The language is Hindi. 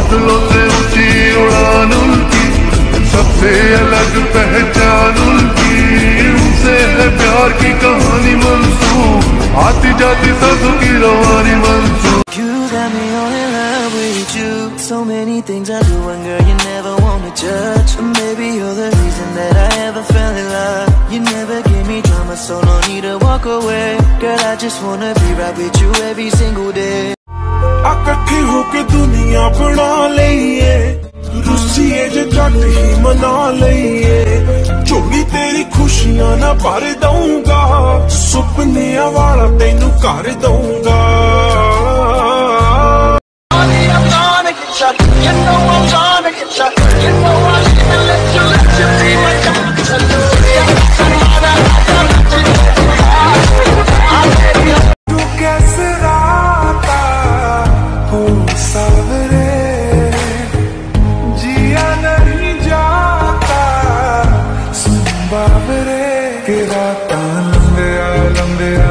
हौसलों से ऊंची उड़ान उनकी, सबसे अलग पहचान उनकी। उनसे है प्यार की कहानी मंसूब, आती जाती सांसों की रवानी मंसूब। You got me all in love with you. So many things I do, and girl, you never want to judge. And maybe you're the reason that I ever fell in love. You never give me drama, so no need to walk away. Girl, I just wanna be right with you every single day. इकट्ठे होके दुनिया बना लईए, रुसीए जे जट ही मना लईए। जोड़ी तेरी खुशियां ना भर दूंगा, सुपने वाला तेनू कर दूंगा। You know I'm gonna get shot. You know I'm gonna let you be my doctor. तू कैसे राता हो सावरे, जिया नहीं जाता सुन बावरे। के राता लंबे आ